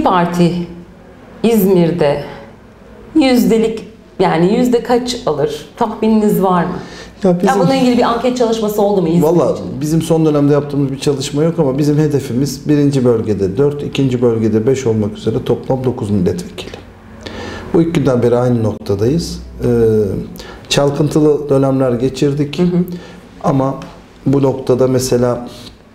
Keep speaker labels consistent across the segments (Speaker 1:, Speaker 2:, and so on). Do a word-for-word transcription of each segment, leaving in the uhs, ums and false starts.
Speaker 1: Parti İzmir'de yüzdelik yani yüzde kaç alır? Tahmininiz var mı?
Speaker 2: Ya, bizim,
Speaker 1: ya bununla ilgili bir anket çalışması oldu mu İzmir
Speaker 2: Valla
Speaker 1: için?
Speaker 2: bizim son dönemde yaptığımız bir çalışma yok ama bizim hedefimiz birinci bölgede dört, ikinci bölgede beş olmak üzere toplam dokuz milletvekili. Bu ilk günden beri aynı noktadayız. Ee, çalkıntılı dönemler geçirdik. Hı hı. Ama bu noktada mesela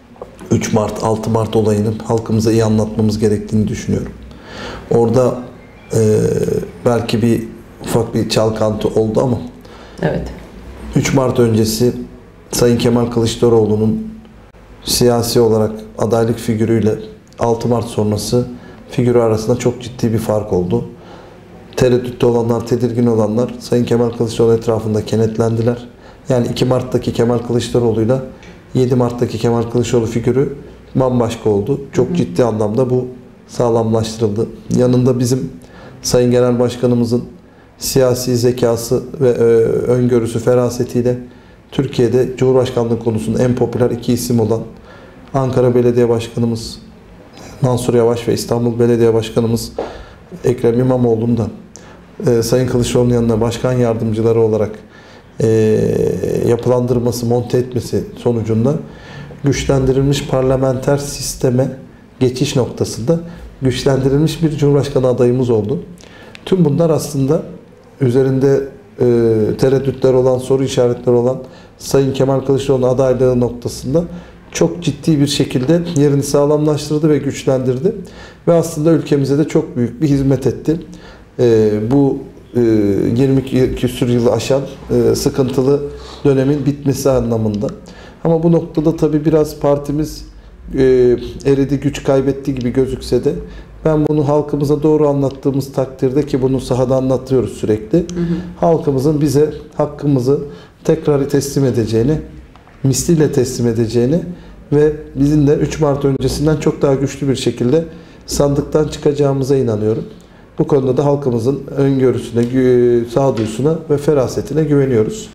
Speaker 2: üç Mart, altı Mart olayını halkımıza iyi anlatmamız gerektiğini düşünüyorum. Orada e, belki bir ufak bir çalkantı oldu ama
Speaker 1: evet.
Speaker 2: üç Mart öncesi Sayın Kemal Kılıçdaroğlu'nun siyasi olarak adaylık figürüyle altı Mart sonrası figürü arasında çok ciddi bir fark oldu. Tereddütte olanlar, tedirgin olanlar Sayın Kemal Kılıçdaroğlu etrafında kenetlendiler. Yani iki Mart'taki Kemal Kılıçdaroğlu'yla yedi Mart'taki Kemal Kılıçdaroğlu figürü bambaşka oldu. Çok ciddi anlamda bu sağlamlaştırıldı. Yanında bizim Sayın Genel Başkanımızın siyasi zekası ve e, öngörüsü, ferasetiyle Türkiye'de Cumhurbaşkanlığı konusunda en popüler iki isim olan Ankara Belediye Başkanımız Mansur Yavaş ve İstanbul Belediye Başkanımız Ekrem İmamoğlu'nun da e, Sayın Kılıçdaroğlu'nun yanına başkan yardımcıları olarak e, yapılandırması, monte etmesi sonucunda güçlendirilmiş parlamenter sisteme geçiş noktasında güçlendirilmiş bir Cumhurbaşkanı adayımız oldu. Tüm bunlar aslında üzerinde e, tereddütler olan, soru işaretleri olan Sayın Kemal Kılıçdaroğlu adaylığı noktasında çok ciddi bir şekilde yerini sağlamlaştırdı ve güçlendirdi. Ve aslında ülkemize de çok büyük bir hizmet etti. E, bu e, yirmi küsur yılı aşan e, sıkıntılı dönemin bitmesi anlamında. Ama bu noktada tabii biraz partimiz e, eridi, güç kaybetti gibi gözükse de ben bunu halkımıza doğru anlattığımız takdirde, ki bunu sahada anlatıyoruz sürekli, hı hı. halkımızın bize hakkımızı tekrar teslim edeceğini, misliyle teslim edeceğini ve bizim de üç Mart öncesinden çok daha güçlü bir şekilde sandıktan çıkacağımıza inanıyorum. Bu konuda da halkımızın öngörüsüne, sağduyusuna ve ferasetine güveniyoruz.